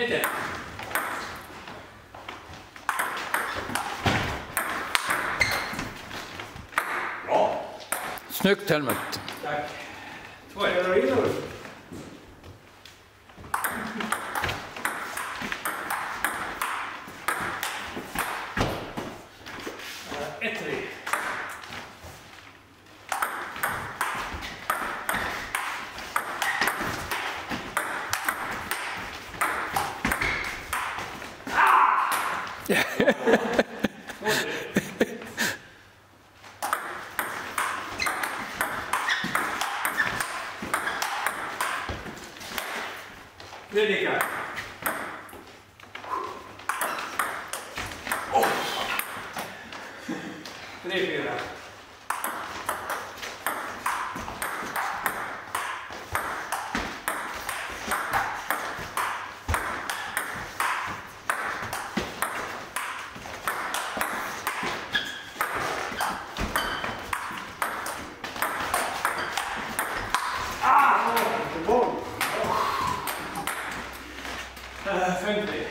Peter. Bra. Snyggt Helmut. Tack. 2-1. 1-3. Fredrika. Oh. 3-4. Boll. 50.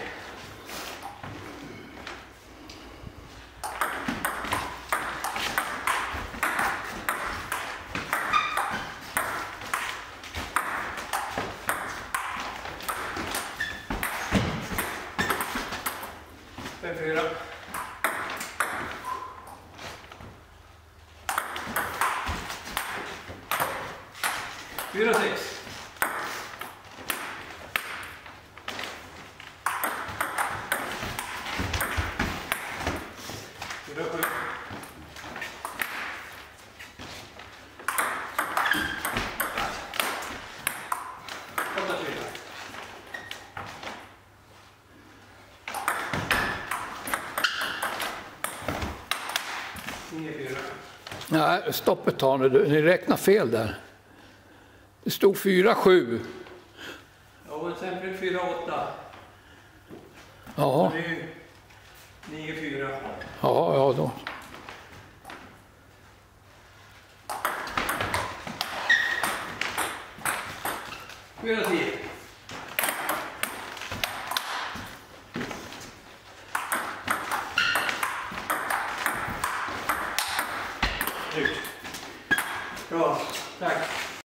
Fem-fyra. 4-6. 4-7. 8-4. 9-4. Nej, stopp ett tag nu. Ni räknar fel där. Det stod 4-7. Ja, och sen 4-8. Ja, Det är 9-4. ja då. 4-10. Bra, tack.